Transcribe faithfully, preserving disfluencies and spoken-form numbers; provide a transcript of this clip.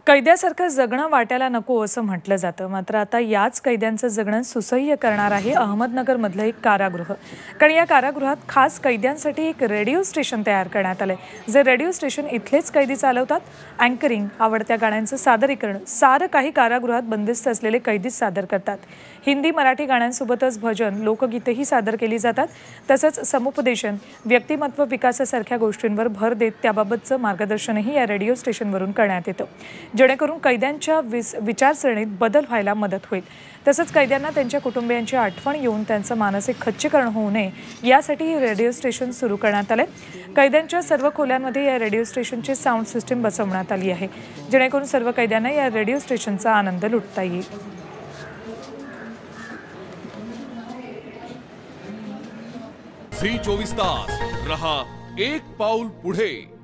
कैद्यासारखं जगणं वाट्याला नको असं म्हटलं जातं, मात्र आता याच कैद्यांचं जगणं सुसह्य करणार आहे अहमदनगरमधलं एक कारागृह. कारण या कारागृहात खास कैद्यांसाठी एक रेडिओ स्टेशन तयार करण्यात आलंय. जे रेडिओ स्टेशन इथलेच कैदी चालवतात. अँकरिंग, आवडत्या गाण्यांचं सादरीकरण, सारं काही कारागृहात बंदिस्त असलेले कैदीच सादर करतात. हिंदी मराठी गाण्यांसोबतच भजन, लोकगीतेही सादर केली जातात. तसंच समुपदेशन, व्यक्तिमत्व विकासासारख्या गोष्टींवर भर देत त्याबाबतचं मार्गदर्शनही या रेडिओ स्टेशनवरून करण्यात येतं, जेणेकरून कैद्यांच्या विचारसरणीत बदल व्हायला मदत होईल. तसंच कैद्यांना त्यांच्या कुटुंबियांची आठवण येऊन त्यांचं मानसिक खच्चीकरण होऊ नये यासाठी हे रेडिओ स्टेशन सुरू करण्यात आले. कैद्यांच्या सर्व खोल्यांमध्ये या रेडिओ स्टेशनची साऊंड सिस्टीम बसवण्यात आली आहे, जेणेकरून सर्व कैद्यांना या रेडिओ स्टेशनचा आनंद लुटता येईल. झी चोवीस तास रहा एक पाऊल पुढे.